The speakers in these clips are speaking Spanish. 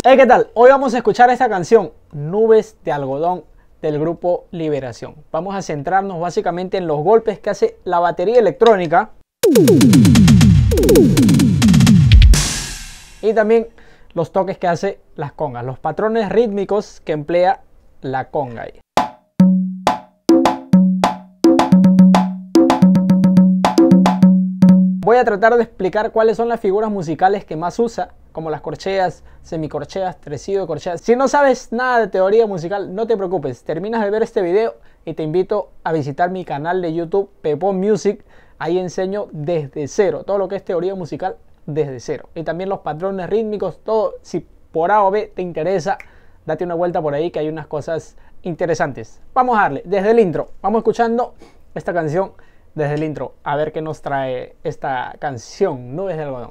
Hey, ¿qué tal? Hoy vamos a escuchar esta canción, Nubes de Algodón, del grupo Liberación. Vamos a centrarnos básicamente en los golpes que hace la batería electrónica y también los toques que hace las congas, los patrones rítmicos que emplea la conga ahí. Voy a tratar de explicar cuáles son las figuras musicales que más usa, como las corcheas, semicorcheas, tresido de corcheas. Si no sabes nada de teoría musical, no te preocupes, terminas de ver este video y te invito a visitar mi canal de YouTube, Pepón Music. Ahí enseño desde cero, todo lo que es teoría musical desde cero. Y también los patrones rítmicos, todo. Si por A o B te interesa, date una vuelta por ahí que hay unas cosas interesantes. Vamos a darle, desde el intro, vamos escuchando esta canción desde el intro, a ver qué nos trae esta canción, Nubes de Algodón.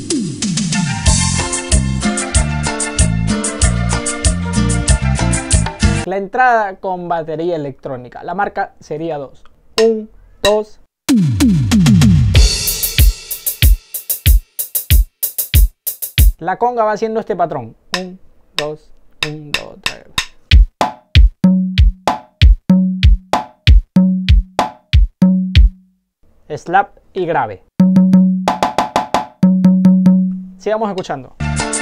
La entrada con batería electrónica, la marca sería 2. 1, 2. La conga va haciendo este patrón. 1, 2, 1, 2, 3. Slap y grave. Sigamos escuchando.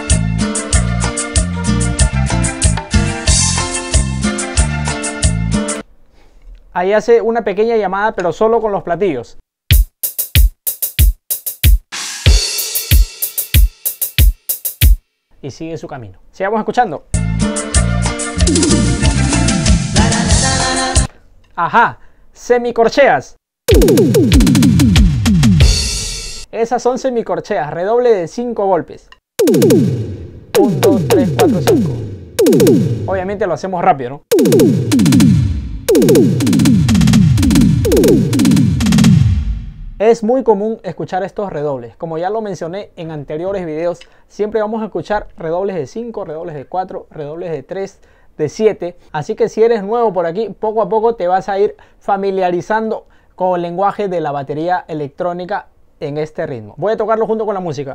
Ahí hace una pequeña llamada, pero solo con los platillos. Y sigue su camino. Sigamos escuchando. Ajá, semicorcheas. Esas son semicorcheas, redoble de 5 golpes. 1, 2, 3, 4, 5. Obviamente lo hacemos rápido, ¿no? Es muy común escuchar estos redobles. Como ya lo mencioné en anteriores videos, siempre vamos a escuchar redobles de 5, redobles de 4, redobles de 3, de 7. Así que si eres nuevo por aquí, poco a poco te vas a ir familiarizando con el lenguaje de la batería electrónica en este ritmo. Voy a tocarlo junto con la música.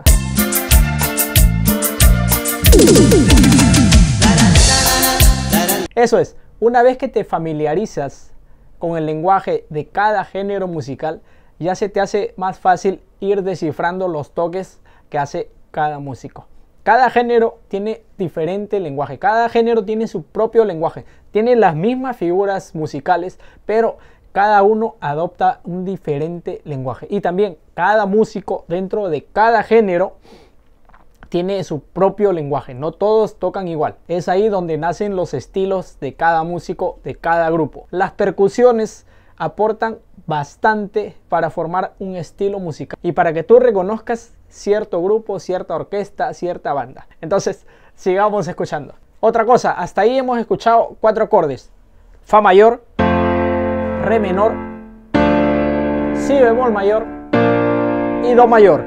Eso es, una vez que te familiarizas con el lenguaje de cada género musical, ya se te hace más fácil ir descifrando los toques que hace cada músico. Cada género tiene diferente lenguaje, cada género tiene su propio lenguaje, tiene las mismas figuras musicales, pero cada uno adopta un diferente lenguaje. Y también cada músico dentro de cada género tiene su propio lenguaje. No todos tocan igual. Es ahí donde nacen los estilos de cada músico, de cada grupo. Las percusiones aportan bastante para formar un estilo musical y para que tú reconozcas cierto grupo, cierta orquesta, cierta banda. Entonces, sigamos escuchando. Otra cosa, hasta ahí hemos escuchado 4 acordes. Fa mayor, Re menor, Si bemol mayor y Do mayor.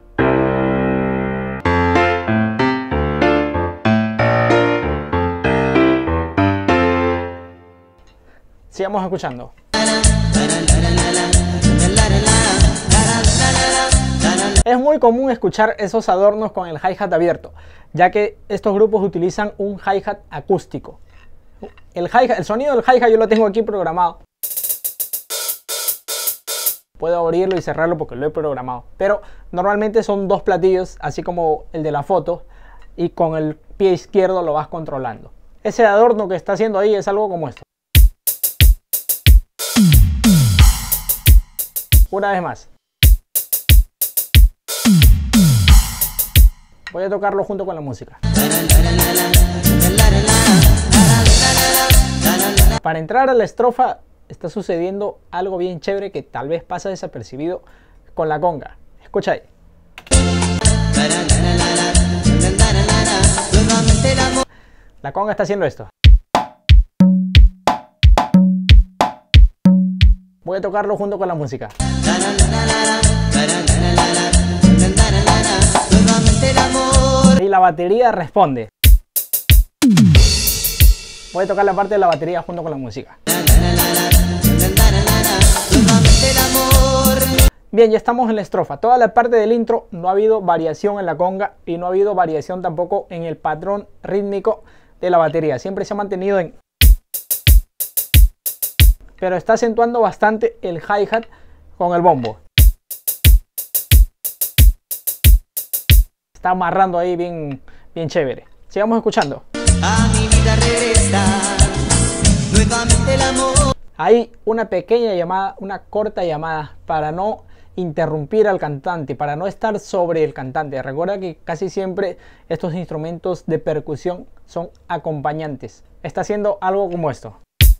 Sigamos escuchando. Es muy común escuchar esos adornos con el hi-hat abierto, ya que estos grupos utilizan un hi-hat acústico. El sonido del hi-hat yo lo tengo aquí programado. Puedo abrirlo y cerrarlo porque lo he programado. Pero normalmente son 2 platillos, así como el de la foto, y con el pie izquierdo lo vas controlando. Ese adorno que está haciendo ahí es algo como esto. Una vez más. Voy a tocarlo junto con la música. Para entrar a la estrofa está sucediendo algo bien chévere que tal vez pasa desapercibido con la conga. Escucha ahí. La conga está haciendo esto. Voy a tocarlo junto con la música. Y la batería responde. Voy a tocar la parte de la batería junto con la música. Bien, ya estamos en la estrofa. Toda la parte del intro no ha habido variación en la conga y no ha habido variación tampoco en el patrón rítmico de la batería. Siempre se ha mantenido en... Pero está acentuando bastante el hi-hat con el bombo. Está amarrando ahí bien chévere. Sigamos escuchando. A mi vida regresa nuevamente el amor. Hay una pequeña llamada, una corta llamada para no interrumpir al cantante, para no estar sobre el cantante. Recuerda que casi siempre estos instrumentos de percusión son acompañantes. Está haciendo algo como esto.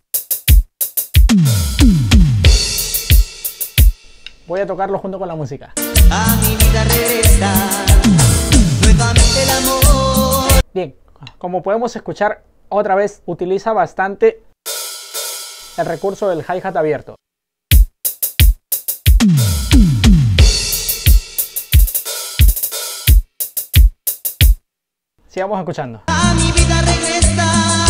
Voy a tocarlo junto con la música. A mi vida regresa nuevamente el amor. Bien, como podemos escuchar, otra vez utiliza bastante el recurso del hi-hat abierto. Sigamos escuchando. A mi vida regresa.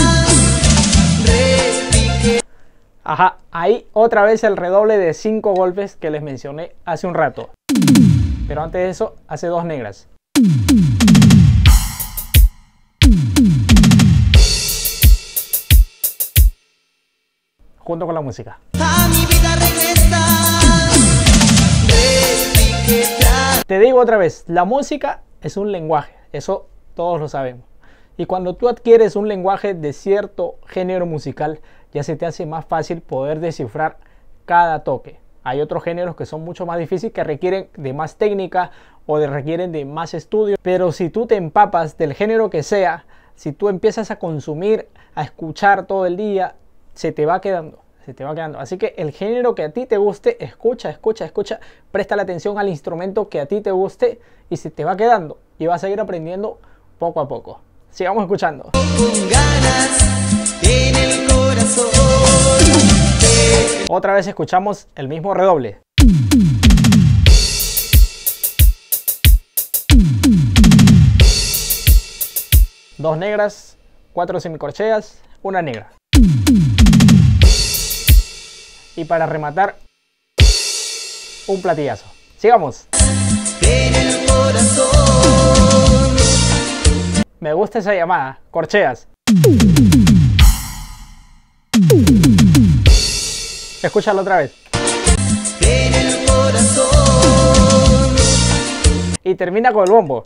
Ajá, ahí otra vez el redoble de 5 golpes que les mencioné hace un rato. Pero antes de eso, hace 2 negras. Junto con la música. A mi vida regresa. Te digo otra vez, la música es un lenguaje, eso todos lo sabemos. Y cuando tú adquieres un lenguaje de cierto género musical, ya se te hace más fácil poder descifrar cada toque. Hay otros géneros que son mucho más difíciles, que requieren de más técnica o requieren de más estudio. Pero si tú te empapas del género que sea, si tú empiezas a consumir, a escuchar todo el día, se te va quedando. Así que el género que a ti te guste, escucha, presta la atención al instrumento que a ti te guste y se te va quedando. Y vas a ir aprendiendo poco a poco. Sigamos escuchando. Con ganas en el corazón. Otra vez escuchamos el mismo redoble. Dos negras, 4 semicorcheas, una negra. Y para rematar, un platillazo. Sigamos. En el corazón. Me gusta esa llamada, corcheas. Escúchalo otra vez. En el corazón. Y termina con el bombo.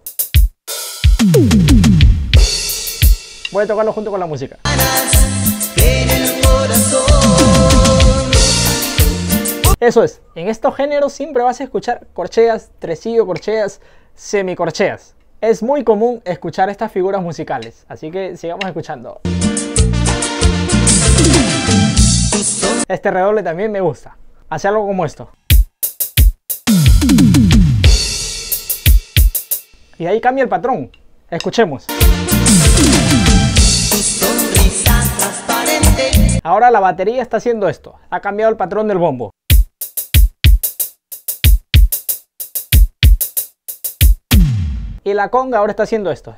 Voy a tocarlo junto con la música. En el corazón. Eso es, en estos géneros siempre vas a escuchar corcheas, tresillo corcheas, semicorcheas. Es muy común escuchar estas figuras musicales, así que sigamos escuchando. Este redoble también me gusta. Hace algo como esto. Y ahí cambia el patrón. Escuchemos. Tu sonrisa transparente. Ahora la batería está haciendo esto. Ha cambiado el patrón del bombo. Y la conga ahora está haciendo esto.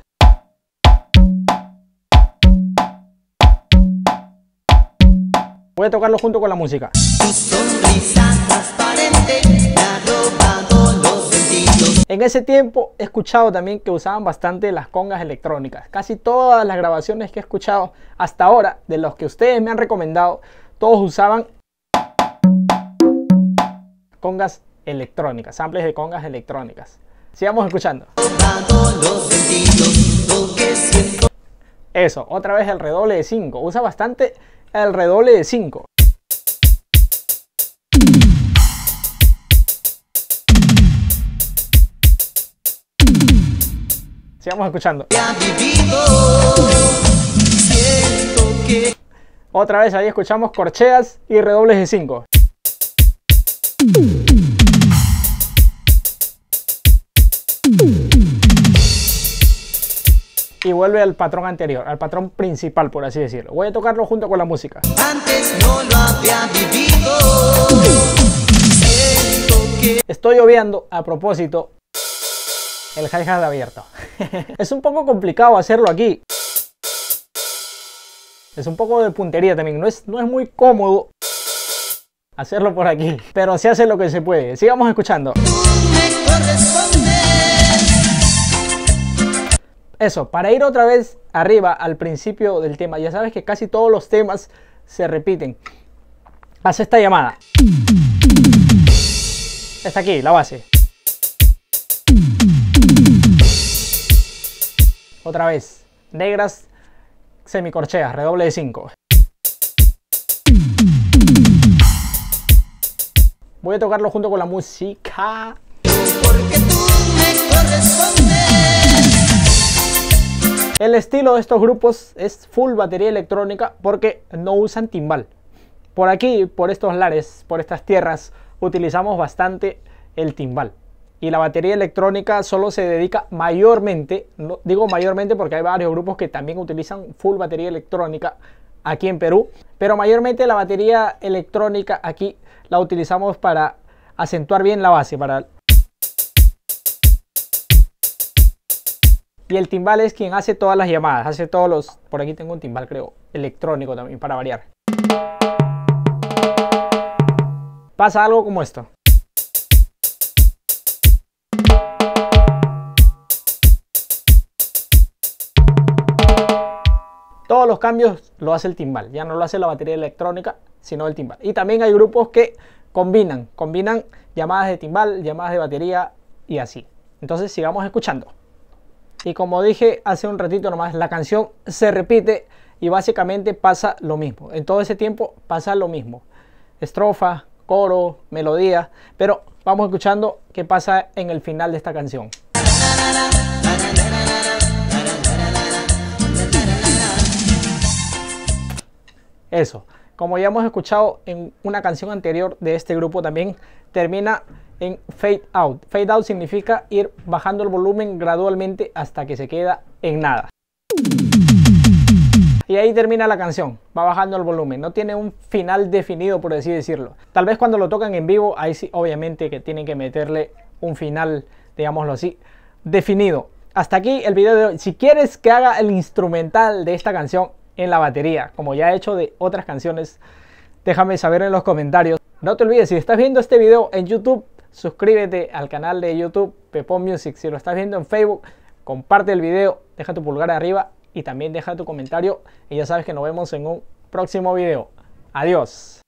Voy a tocarlo junto con la música. Tu sonrisa transparente me ha robado los sentidos. En ese tiempo he escuchado también que usaban bastante las congas electrónicas. Casi todas las grabaciones que he escuchado hasta ahora, de los que ustedes me han recomendado, todos usaban congas electrónicas, samples de congas electrónicas. Sigamos escuchando. Eso, otra vez el redoble de 5. Usa bastante el redoble de 5. Sigamos escuchando. Otra vez ahí escuchamos corcheas y redobles de 5. Y vuelve al patrón anterior, al patrón principal, por así decirlo. Voy a tocarlo junto con la música. Antes no lo había vivido. Siento que... Estoy obviando, a propósito, el hi-hat abierto. Es un poco complicado hacerlo aquí. Es un poco de puntería también. No es muy cómodo hacerlo por aquí, pero se hace lo que se puede. Sigamos escuchando. Eso, para ir otra vez arriba al principio del tema, ya sabes que casi todos los temas se repiten. Haz esta llamada. Está aquí, la base. Otra vez, negras, semicorcheas, redoble de 5. Voy a tocarlo junto con la música. Porque tú me correspondes. El estilo de estos grupos es full batería electrónica porque no usan timbal. Por aquí, por estos lares, por estas tierras, utilizamos bastante el timbal. Y la batería electrónica solo se dedica mayormente, no, digo mayormente porque hay varios grupos que también utilizan full batería electrónica aquí en Perú. Pero mayormente la batería electrónica aquí la utilizamos para acentuar bien la base, Y el timbal es quien hace todas las llamadas, hace todos los... Por aquí tengo un timbal, creo, electrónico también, para variar. Pasa algo como esto. Todos los cambios lo hace el timbal, ya no lo hace la batería electrónica, sino el timbal. Y también hay grupos que combinan llamadas de timbal, llamadas de batería y así. Entonces sigamos escuchando. Y como dije hace un ratito nomás, la canción se repite y básicamente pasa lo mismo. En todo ese tiempo pasa lo mismo. Estrofa, coro, melodía. Pero vamos escuchando qué pasa en el final de esta canción. Eso. Como ya hemos escuchado en una canción anterior de este grupo, también termina en fade out. Fade out significa ir bajando el volumen gradualmente hasta que se queda en nada. Y ahí termina la canción, va bajando el volumen. No tiene un final definido, por así decirlo. Tal vez cuando lo tocan en vivo, ahí sí, obviamente que tienen que meterle un final, digámoslo así, definido. Hasta aquí el video de hoy. Si quieres que haga el instrumental de esta canción en la batería, como ya he hecho de otras canciones, déjame saber en los comentarios. No te olvides, si estás viendo este video en YouTube, suscríbete al canal de YouTube Pepón Music. Si lo estás viendo en Facebook, comparte el video, deja tu pulgar arriba y también deja tu comentario. Y ya sabes que nos vemos en un próximo video. Adiós.